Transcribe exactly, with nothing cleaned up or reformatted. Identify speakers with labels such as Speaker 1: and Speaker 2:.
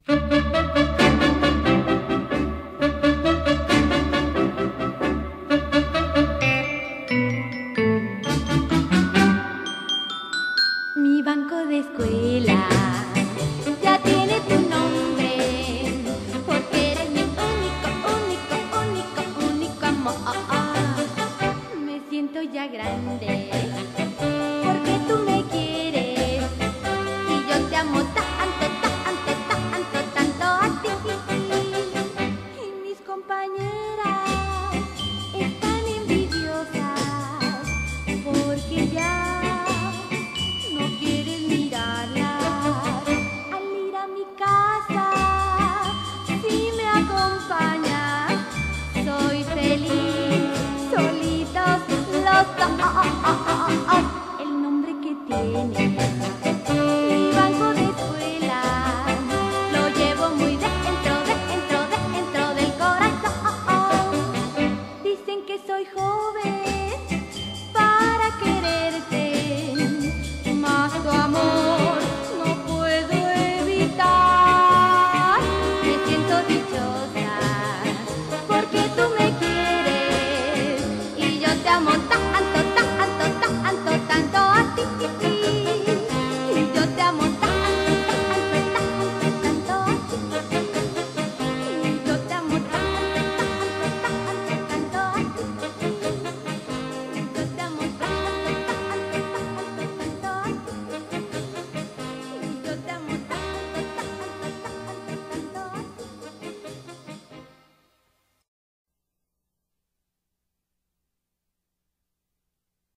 Speaker 1: Mi banco de escuela ya tiene tu nombre, porque eres mi único, único, único, único amor. Me siento ya grande, porque tú me quieres, y yo te amo tanto, tanto, tanto, tanto a ti. Y mis compañeras están envidiosas, porque ya no quieren mirarlas. Al ir a mi casa, si me acompañas, soy feliz, solitos los dos.